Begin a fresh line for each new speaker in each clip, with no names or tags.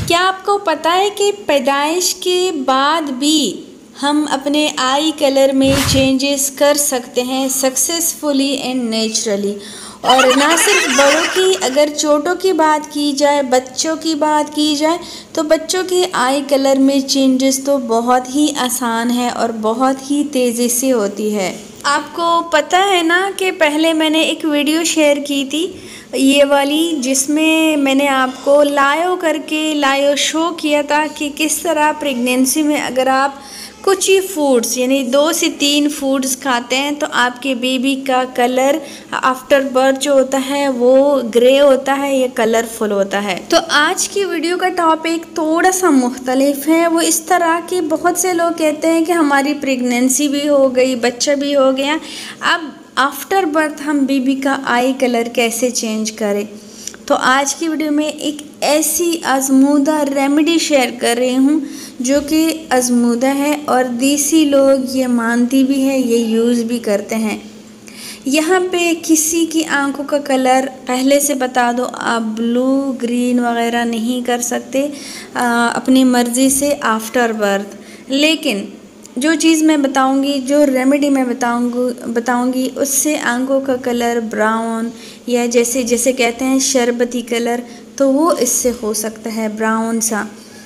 क्या आपको पता है कि पैदाइश के बाद भी हम अपने आई कलर में चेंजेस कर सकते हैं सक्सेसफुली एंड नेचुरली। और ना सिर्फ बड़ों की, अगर छोटों की बात की जाए, बच्चों की बात की जाए, तो बच्चों के आई कलर में चेंजेस तो बहुत ही आसान है और बहुत ही तेज़ी से होती है। आपको पता है ना कि पहले मैंने एक वीडियो शेयर की थी ये वाली, जिसमें मैंने आपको लाइव शो किया था कि किस तरह प्रेगनेंसी में अगर आप कुछ ही फूड्स यानी 2 से 3 फूड्स खाते हैं तो आपके बेबी का कलर आफ्टर बर्थ जो होता है वो ग्रे होता है या कलरफुल होता है। तो आज की वीडियो का टॉपिक थोड़ा सा मुख्तलिफ है। वो इस तरह कि बहुत से लोग कहते हैं कि हमारी प्रेगनेंसी भी हो गई, बच्चा भी हो गया, अब आफ्टर बर्थ हम बेबी का आई कलर कैसे चेंज करें। तो आज की वीडियो में एक ऐसी आजमूदा रेमेडी शेयर कर रही हूँ जो कि आजमूदा है और देसी लोग ये मानती भी है, ये यूज़ भी करते हैं। यहाँ पे किसी की आंखों का कलर पहले से बता दो, आप ब्लू ग्रीन वगैरह नहीं कर सकते अपनी मर्ज़ी से आफ्टर बर्थ। लेकिन जो चीज़ मैं बताऊंगी, जो रेमेडी मैं बताऊंगी उससे आंखों का कलर ब्राउन या जैसे कहते हैं शरबती कलर, तो वो इससे हो सकता है ब्राउन सा।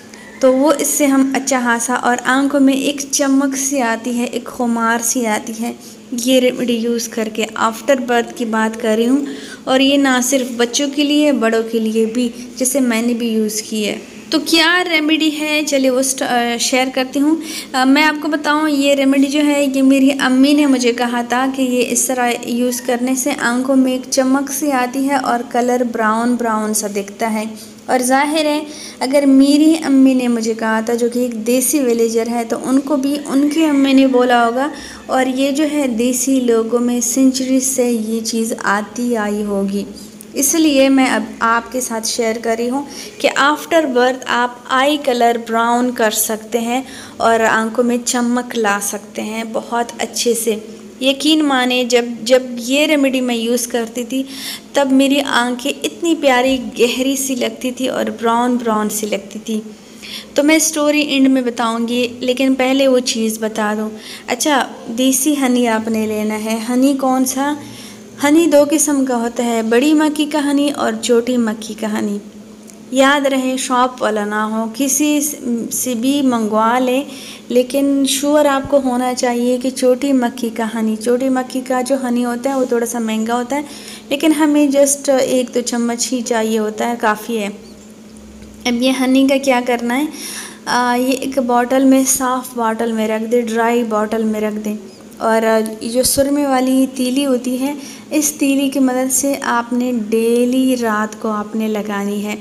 तो वो इससे हम अच्छा खासा और आंखों में एक चमक सी आती है, एक खुमार सी आती है। ये रेमेडी यूज़ करके आफ्टर बर्थ की बात कर रही हूँ और ये ना सिर्फ बच्चों के लिए, बड़ों के लिए भी, जैसे मैंने भी यूज़ की है। तो क्या रेमेडी है, चलिए वो शेयर करती हूँ। मैं आपको बताऊँ, ये रेमेडी जो है ये मेरी अम्मी ने मुझे कहा था कि ये इस तरह यूज़ करने से आंखों में एक चमक सी आती है और कलर ब्राउन ब्राउन सा दिखता है। और जाहिर है अगर मेरी अम्मी ने मुझे कहा था, जो कि एक देसी विलेजर है, तो उनको भी उनकी अम्मी ने बोला होगा। और ये जो है देसी लोगों में सेंचुरी से ये चीज़ आती आई होगी, इसलिए मैं अब आपके साथ शेयर कर रही हूँ कि आफ्टर बर्थ आप आई कलर ब्राउन कर सकते हैं और आंखों में चमक ला सकते हैं बहुत अच्छे से। यकीन माने जब ये रेमेडी मैं यूज़ करती थी तब मेरी आंखें इतनी प्यारी गहरी सी लगती थी और ब्राउन ब्राउन सी लगती थी। तो मैं स्टोरी एंड में बताऊंगी, लेकिन पहले वो चीज़ बता दूं। अच्छा, देसी हनी आपने लेना है। हनी कौन सा? हनी 2 किस्म का होता है, बड़ी मक्खी का हनी और छोटी मक्खी का हनी। याद रहे शॉप वाला ना हो, किसी से भी मंगवा लें, लेकिन श्योर आपको होना चाहिए कि छोटी मक्खी का हनी। छोटी मक्खी का जो हनी होता है वो थोड़ा सा महंगा होता है, लेकिन हमें जस्ट 1-2 चम्मच ही चाहिए होता है, काफ़ी है। अब ये हनी का क्या करना है, ये एक बॉटल में, साफ़ बॉटल में रख दें, ड्राई बॉटल में रख दें। और जो सुरमे वाली तीली होती है, इस तीली की मदद से आपने डेली रात को आपने लगानी है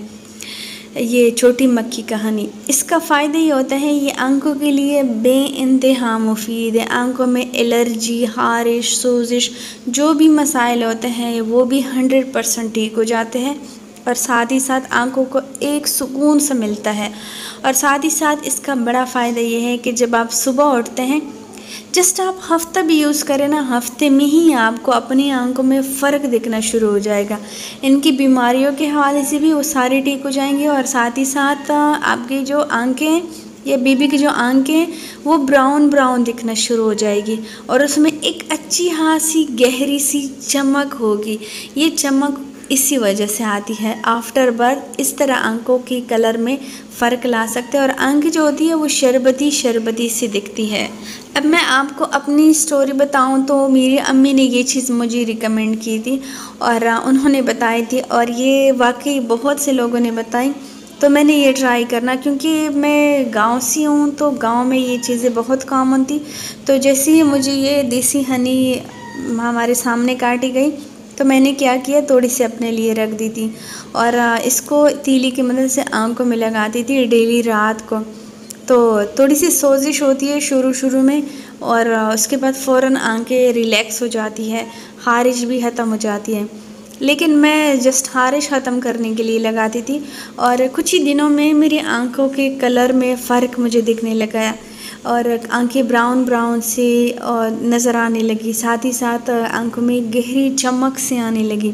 ये छोटी मक्खी का हनी। इसका फ़ायदा ये होता है, ये आंखों के लिए बेइंतहा मुफीद है। आंखों में एलर्जी, खारिश, सोजिश, जो भी मसाइल होते हैं वो भी 100% ठीक हो जाते हैं। और साथ ही साथ आंखों को एक सुकून सा मिलता है। और साथ ही साथ इसका बड़ा फ़ायदा ये है कि जब आप सुबह उठते हैं, जस्ट आप हफ्ता भी यूज़ करें ना, हफ्ते में ही आपको अपनी आंखों में फ़र्क दिखना शुरू हो जाएगा। इनकी बीमारियों के हवाले से भी वो सारी ठीक हो जाएंगी और साथ ही साथ आपकी जो आंखें या बेबी की जो आंखें हैं वो ब्राउन ब्राउन दिखना शुरू हो जाएगी और उसमें एक अच्छी खासी गहरी सी चमक होगी। ये चमक इसी वजह से आती है आफ्टर बर्थ। इस तरह आंखों की कलर में फ़र्क ला सकते हैं और आंखें जो होती है वो शरबती सी दिखती है। अब मैं आपको अपनी स्टोरी बताऊं तो मेरी अम्मी ने ये चीज़ मुझे रिकमेंड की थी और उन्होंने बताई थी और ये वाकई बहुत से लोगों ने बताई, तो मैंने ये ट्राई करना, क्योंकि मैं गांव से हूँ तो गांव में ये चीज़ें बहुत कॉमन थी। तो जैसे ही मुझे ये देसी हनी हमारे सामने काटी गई तो मैंने क्या किया, थोड़ी सी अपने लिए रख दी थी और इसको तीली की मदद से आंखों में लगाती थी डेली रात को। तो थोड़ी सी सोजिश होती है शुरू में और उसके बाद फ़ौरन आंखें रिलैक्स हो जाती है, खारिश भी ख़त्म हो जाती है। लेकिन मैं जस्ट खारिश ख़त्म करने के लिए लगाती थी और कुछ ही दिनों में मेरी आंखों के कलर में फ़र्क मुझे दिखने लगा और आंखें ब्राउन ब्राउन से नज़र आने लगी। साथ ही साथ आंखों में गहरी चमक से आने लगी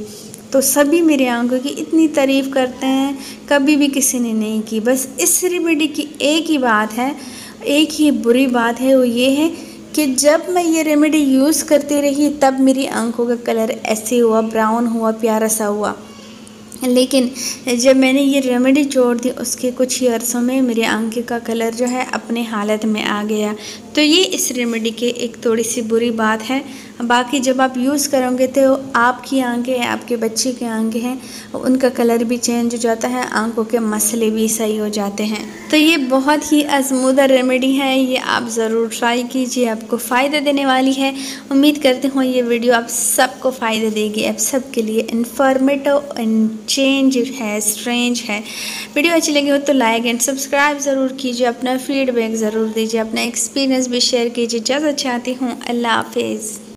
तो सभी मेरे आंखों की इतनी तारीफ़ करते हैं, कभी भी किसी ने नहीं की। बस इस रेमेडी की एक ही बात है, एक ही बुरी बात है, वो ये है कि जब मैं ये रेमेडी यूज़ करती रही तब मेरी आंखों का कलर ऐसे हुआ, ब्राउन हुआ, प्यारा सा हुआ। लेकिन जब मैंने ये रेमेडी छोड़ दी उसके कुछ ही अरसों में मेरे आंखें का कलर जो है अपने हालत में आ गया। तो ये इस रेमेडी की एक थोड़ी सी बुरी बात है। बाकी जब आप यूज़ करोगे तो आपकी आंखें हैं, आपके बच्चे की आंखें हैं, उनका कलर भी चेंज हो जाता है, आंखों के मसले भी सही हो जाते हैं। तो ये बहुत ही आजमूदा रेमेडी है, ये आप ज़रूर ट्राई कीजिए, आपको फ़ायदा देने वाली है। उम्मीद करती हूँ ये वीडियो आप सबको फ़ायदा देगी, आप सबके लिए इन्फॉर्मेटिव एंड चेंज है, स्ट्रेंज है। वीडियो अच्छी लगी हो तो लाइक एंड सब्सक्राइब ज़रूर कीजिए, अपना फीडबैक ज़रूर दीजिए, अपना एक्सपीरियंस भी शेयर कीजिए। इजाज़त चाहती हूँ, अल्लाह हाफिज़।